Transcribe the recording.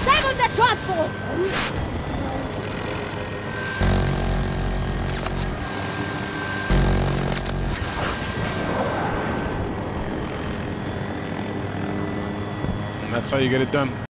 Disable the transport! And that's how you get it done.